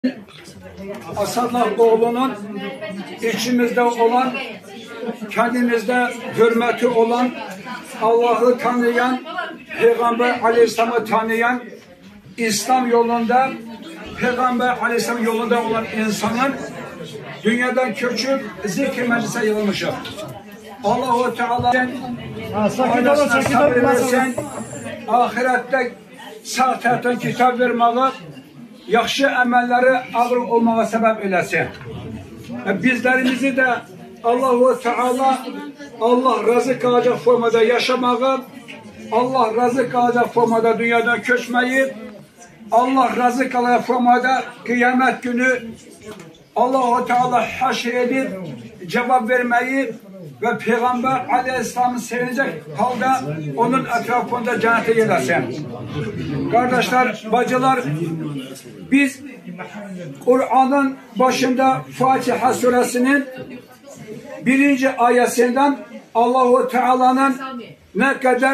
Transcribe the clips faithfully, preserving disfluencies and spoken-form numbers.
Asadullah oğlunun içimizde olan, kendimizde hürmeti olan, Allah'ı tanıyan, Peygamber Aleyhisselam'ı tanıyan, İslam yolunda, Peygamber Aleyhisselam yolunda olan insanın dünyadan köçüp zikr meclise yığılmışım. Allah-u Teala'nın ailesine sabır versin, ahirette sağ taraftan kitap vermeyi, yaxşı əməlləri ağır olmağa səbəb eləsin. Bizlərimizi də Allah-u Teala Allah razı qalacaq formada yaşamağı, Allah razı qalacaq formada dünyadan köçməyi, Allah razı qalacaq formada qiyamət günü Allah-u Teala haşr edib cevap verməyi ve Peygamber Aleyhisselam'ı sevecek halde onun etrafında cennete gidersin. Kardeşler, bacılar, biz Kur'an'ın başında Fatiha suresinin birinci ayetinden Allahu Teala'nın ne kadar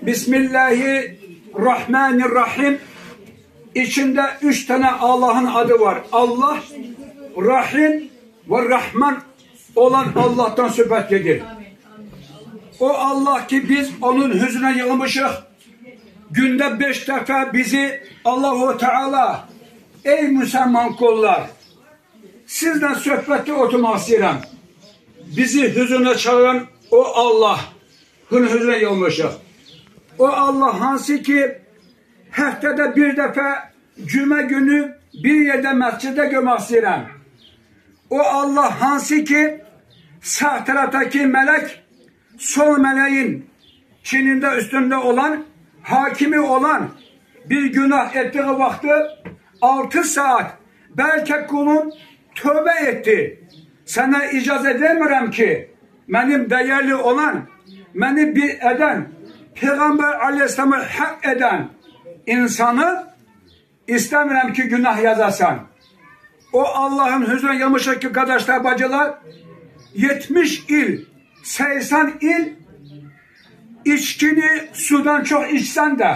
Bismillahirrahmanirrahim içinde üç tane Allah'ın adı var. Allah, Rahim ve Rahman olan Allah'tan söhbət gedir. O Allah ki biz onun hüznüne yığılmışıq. Günde beş defa bizi Allah-u Teala, ey Müslüman kullar, sizden söhbətdə oturmaq istəyirəm. Bizi hüznüne çağıran o Allah, hüznüne yığılmışıq. O Allah hansı ki həftədə bir defa cümə günü bir yerde məsciddə görmək istəyirəm. O Allah hansı ki sağ taraftaki melek sol meleğin çininde üstünde olan, hakimi olan bir günah ettiği vakti altı saat belki kulun tövbe etti. Sana icazet edemiyorum ki benim değerli olan, beni bir eden, Peygamber Aleyhisselam'ı hak eden insanı istemiyorum ki günah yazarsan. O Allah'ın huzuruna yığılmışıq ki kardeşler, bacılar, yetmiş il, seksen il içkini sudan çok içsen de,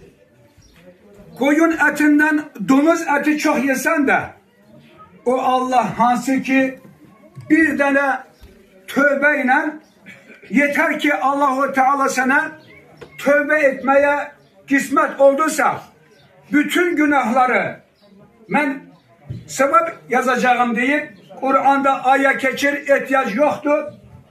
koyun etinden domuz eti çok yesen de, o Allah hansı ki bir tane tövbeyle yeter ki Allah-u Teala sana tövbe etmeye kısmet olduysa, bütün günahları ben sebep yazacağım deyip Kur'an'da ayet geçir ihtiyaç yoktur.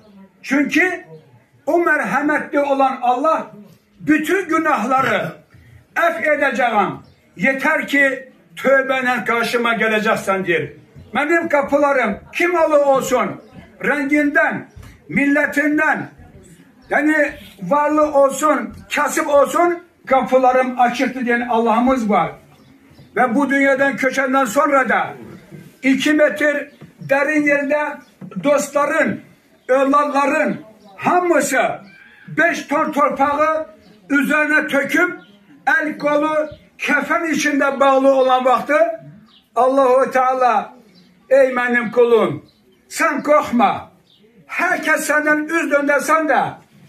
Çünkü o merhametli olan Allah bütün günahları af edeceğim. Yeter ki tövbeyle karşıma geleceksen diyor. Benim kapılarım kim olur olsun, renginden, milletinden, yani varlı olsun, kasıp olsun, kapılarım açıktır diyen Allah'ımız var. Ve bu dünyadan köçenden sonra da iki metre derin yerde dostların, evlatların hamısı beş ton torpağı üzerine töküp el kolu kefen içinde bağlı olan vakti Allah-u Teala, ey benim kulum sen korkma, herkes senden üz döndürsen de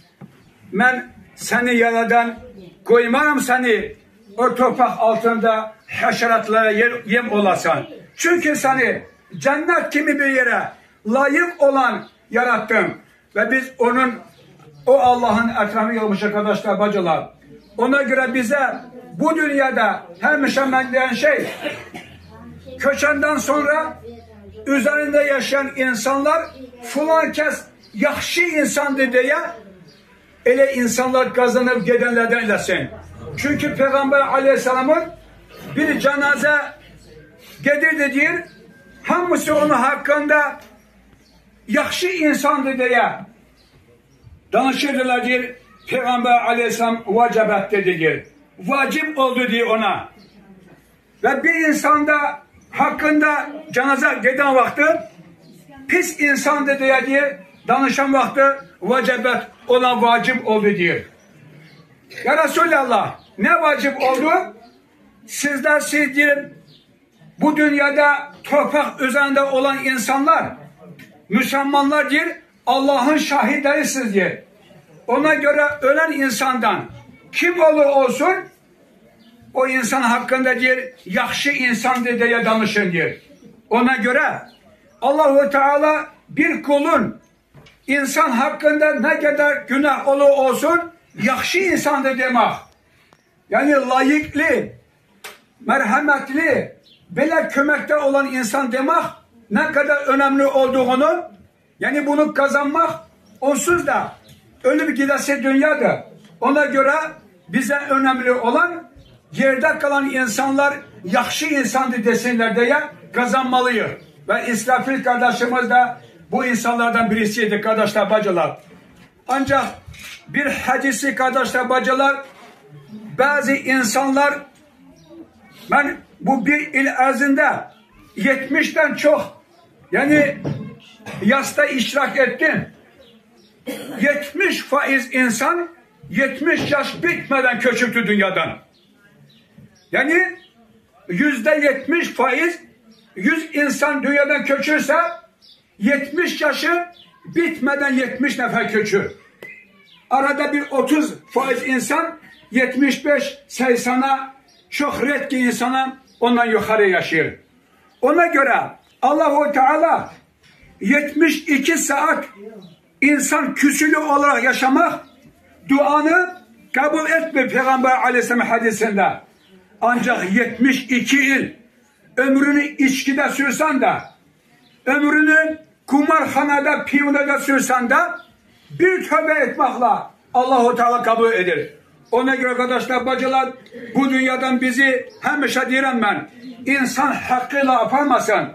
ben seni yaradan koymarım seni o toprak altında haşeratlara yem olasan. Çünkü seni cennet kimi bir yere layık olan yarattım. Ve biz onun, o Allah'ın etrafı yığılmış arkadaşlar, bacılar. Ona göre bize bu dünyada her müşemmenleyen şey, köçenden sonra üzerinde yaşayan insanlar falan kes yaxşı insandı diye ele insanlar kazanıp gidenlerden eylesin. Çünkü Peygamber Aleyhisselam'ın bir cenaze gedirdi diyor, hamısı onun hakkında yaxşı insandı diye danışırdılar diyor. Peygamber Aleyhisselam vacibet dedi diyor. Vacip oldu diyor ona. Ve bir insanda hakkında cenaze giden vakti pis insandı diye diye danışan vakti vacibet olan vacip oldu diyor. Ya Resulallah, ne vacip oldu? Sizler sizdir bu dünyada toprak üzerinde olan insanlar, Müslümanlar değil, Allah'ın şahitlerisizdir. Ona göre ölen insandan kim olur olsun o insan hakkında diyor, yaxşı insandır diye danışın diyor. Ona göre Allah-u Teala bir kulun insan hakkında ne kadar günah olu olsun yaxşı insandır demek. Yani layıklı, merhametli, böyle kömekte olan insan demek ne kadar önemli olduğunu, yani bunu kazanmak onsuz da ölüp gidesi dünyadır. Ona göre bize önemli olan yerde kalan insanlar yaxşı insandır desinler diye kazanmalıyız. Ve İsrafil kardeşimiz de bu insanlardan birisiydi kardeşler bacılar. Ancak bir hadisi kardeşler bacılar, bazı insanlar, ben bu bir il erzinde yetmişten çok yani yasta iştirak ettim. yetmiş faiz insan yetmiş yaş bitmeden köçüktü dünyadan. Yani yüzde yetmiş faiz yüz insan dünyadan köçürse yetmiş yaşı bitmeden yetmiş nefer köçür. Arada bir otuz faiz insan yetmiş beş seksana çok redki insana ondan yukarı yaşıyor. Ona göre Allah-u Teala yetmiş iki saat insan küsülü olarak yaşamak duanı kabul etmiyor Peygamber Aleyhisselam hadisinde. Ancak yetmiş iki yıl ömrünü içkide sürsen de, ömrünü kumarhanada, piyanada sürsen de bir tövbe etmekle Allah-u Teala kabul eder. Ona göre arkadaşlar bacılar, bu dünyadan bizi hemşe diyorum ben, insan hakkıyla yaparmasın.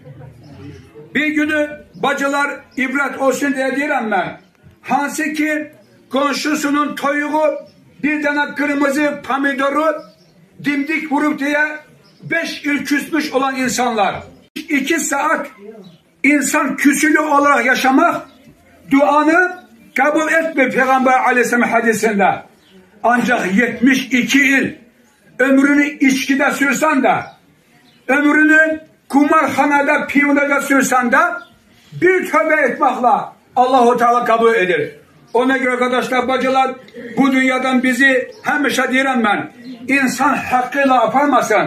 Bir günü bacılar ibret olsun diye diyorum ben. Hansı ki komşusunun toyuğu bir tane kırmızı pomidoru dimdik vurup diye beş yıl küsmüş olan insanlar. İki saat insan küsülü olarak yaşamak duanı kabul etmiyor Peygamber Aleyhisselam hadisinde. Ancak yetmiş iki yıl ömrünü içkide sürsen de, ömrünü kumarhanada, piyanada sürsen de bir tövbe etmekle Allah-u Teala kabul eder. Ona göre arkadaşlar bacılar, bu dünyadan bizi hemşe diyorum ben, insan hakkıyla yaparmasın.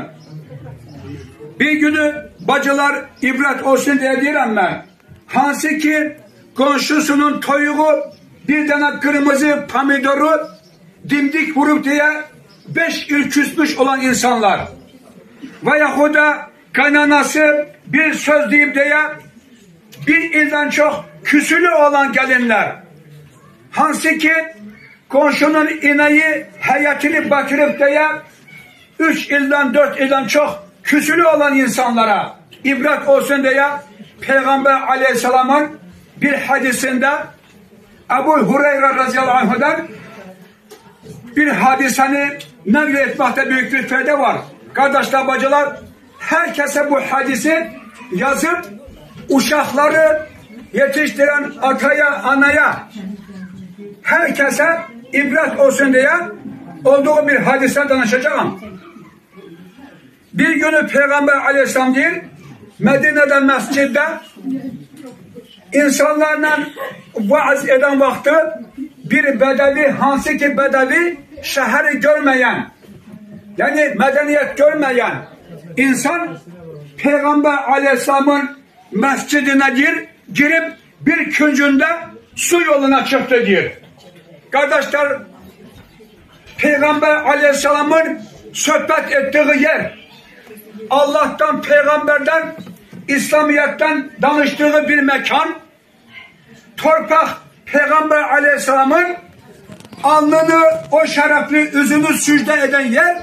Bir günü bacılar ibret olsun diye diyorum ben. Hansı ki komşusunun toyuğu bir tane kırmızı pomidoru dimdik vurup diye beş yıl küsmüş olan insanlar. Veyahut da kaynanası bir söz deyip diye bir ilden çok küsülü olan gelinler. Hansı ki komşunun ineği hayatını batırıp diye üç ilden dört ilden çok küsülü olan insanlara ibret olsun diye Peygamber Aleyhisselam'ın bir hadisinde Ebu Hureyre radıyallahu anh'dan bir hadiseni nakletmekte büyük bir fayda var. Kardeşler bacılar, herkese bu hadisi yazıp uşakları yetiştiren ataya anaya herkese ibret olsun diye olduğu bir hadise danışacağım. Bir günü Peygamber Aleyhisselam diyor, Medine'de mescidde insanlarla vaaz eden vakti bir bedevi, hansı ki bedevi şehri görmeyen, yani medeniyet görmeyen insan Peygamber Aleyhisselam'ın mescidine gir, girip bir küncünde su yoluna çıktı diyor. Kardeşler, Peygamber Aleyhisselam'ın sohbet ettiği yer, Allah'tan, Peygamber'den, İslamiyet'ten danıştığı bir mekan, torpak Peygamber Aleyhisselam'ın alnını, o şerefli yüzünü secde eden yer,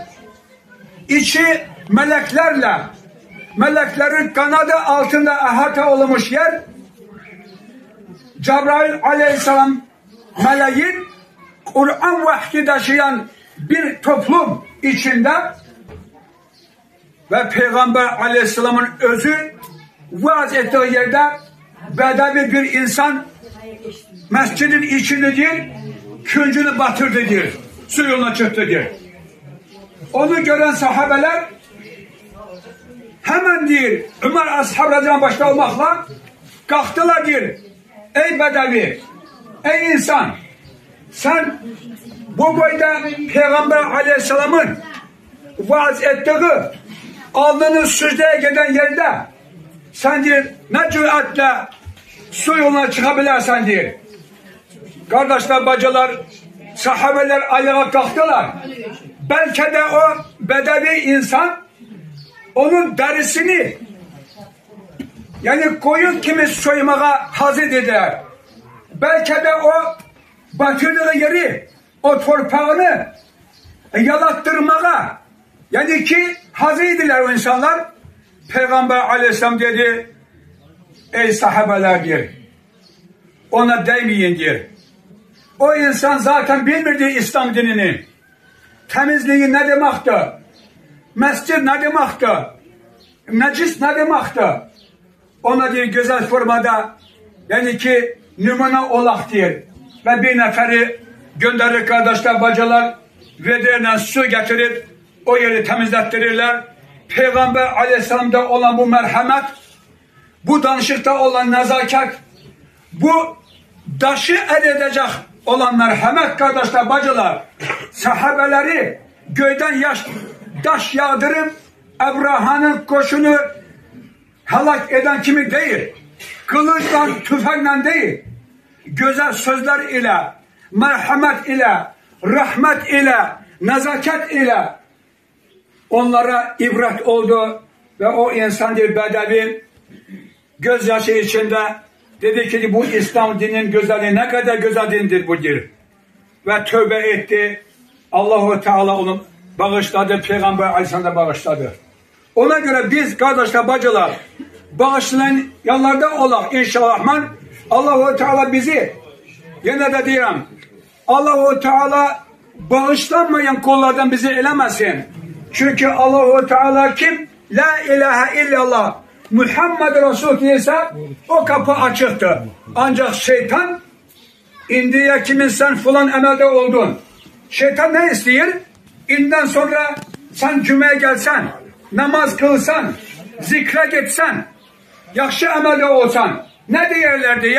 içi meleklerle, meleklerin kanadı altında ahata olmuş yer, Cebrail Aleyhisselam meleğin Kur'an vahyi taşıyan bir toplum içinde ve Peygamber Aleyhisselam'ın özü vaaz ettiği yerde bedevi bir insan mescidin içinde değil, küncünü batırdı diyor, su yoluna çıktı diyor. Onu gören sahabeler hemen diyor, Ömer ashab radıyallahu anh başta olmakla kalktılar diyor, ey bedevi, ey insan, sen bu boyda Peygamber Aleyhisselam'ın vaaz ettiği alnının süzdeye giden yerde sen diyor ne cüretle su yoluna çıkabilirsen diyor. Kardeşler, bacılar, sahabeler ayağa kalktılar. Belki de o bedevi insan onun derisini yani koyun kimi soymaya hazır dediler. Belki de o batırdığı yeri, o torpağını yalattırmaya yani ki hazırdılar o insanlar. Peygamber aleyhisselam dedi, ey sahabeler diyor, ona değmeyin diyor. O insan zaten bilmirdi İslam dinini. Temizliği ne demekti? Mescid ne demekti? Necis ne demekti? Ona diyor güzel formada yani ki numune olak diyor. Ve bir neferi gönderir kardeşler, bacılar vedirle su getirip o yeri temizlettirirler. Peygamber aleyhisselam'da olan bu merhamet, bu danışıkta olan nezaket, bu daşı el edecek olan merhamet kardeşler, bacılar, sahabeleri göğden yaş, taş yağdırıp Ebraha'nın koşunu helak eden kimi değil, kılıçla, tüfekle değil, güzel sözler ile, merhamet ile, rahmet ile, nezaket ile onlara ibret oldu ve o insan bir bedevi gözyaşı içinde dedi ki bu İslam dininin güzelliği ne kadar güzel dindir bu dir. Ve tövbe etti. Allahu Teala onu bağışladı. Peygamber Aleyhisselam da bağışladı. Ona göre biz kardeşler, bacılar bağışlayan yanlarda olak inşallah. Allahu Teala bizi yine de diyorum, Allahu Teala bağışlanmayan kullardan bizi elemesin. Çünkü Allahu Teala kim? La ilahe illallah Muhammed Resul değilse o kapı açıktır. Ancak şeytan indiye kimin sen falan emelde oldun. Şeytan ne istiyor? İnden sonra sen cümeye gelsen, namaz kılsan, zikre gitsen, yakşı emelde olsan ne diyerler diye?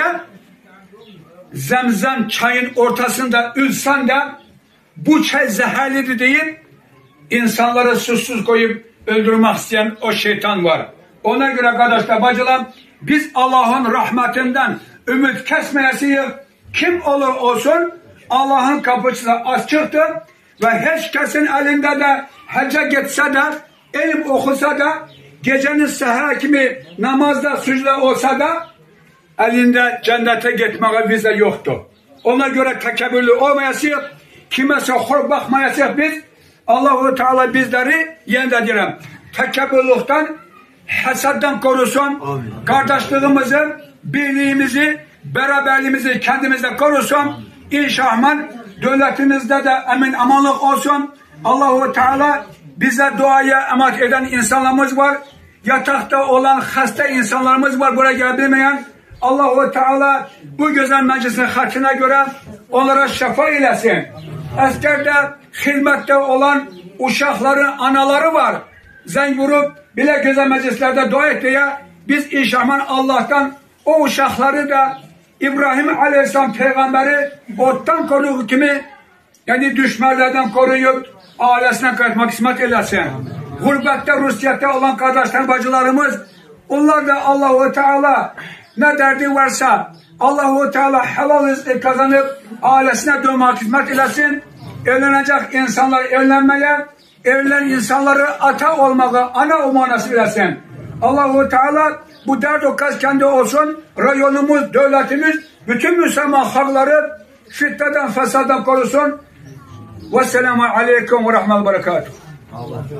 Zemzem çayın ortasında ülsen de bu çay zehirlidir deyip insanları susuz koyup öldürmek isteyen o şeytan var. Ona göre kardeşler, bacılar, biz Allah'ın rahmetinden ümit kesmeyesiyiz. Kim olur olsun Allah'ın kapısı açıktır ve hiç kesin elinde de hacca gitse de, ilim okusa da, gecenin seher kimi namazda sucde olsa da elinde cennete gitmeye vize yoktur. Ona göre tekebbürlü olmayasıyız. Kimese hor bakmayasıyız biz. Allahu Teala bizleri yeniden diyelim. Tekebbürlükten, hasaddan korusun. Amin. Kardeşliğimizi, birliğimizi, beraberliğimizi kendimizde korusun. İnşallah devletimizde de emin amanlık olsun. Allahu Teala bize duaya emanet eden insanlarımız var. Yatakta olan hasta insanlarımız var, buraya gelebilmeyen. Allahu Teala bu güzel meclisin hatırına göre onlara şifa eylesin. Askerde, hizmette olan uşakların anaları var. Zen vurup bile güzel meclislerde dua et diye biz inşallah Allah'tan o uşakları da İbrahim Aleyhisselam peygamberi ottan koruduğu kimi yani düşmanlardan koruyup ailesinden kaçmak kısmet eylesin. Gurbette, Rusya'da olan kardeşler, bacılarımız, onlar da Allahu Teala ne derdi varsa Allahu Teala helal rızkı kazanıp ailesine dönmek hizmet eylesin. Evlenecek insanlar evlenmeye, evlenen insanları ata olmaya, ana olmaya nasip eylesin. Allahu Teala bu dert o kaz kendi olsun, rayonumuz, devletimiz, bütün Müslüman halkları fitneden, fesadan korusun. Vesselamu aleyküm ve rahmetullahi ve berekatuhu.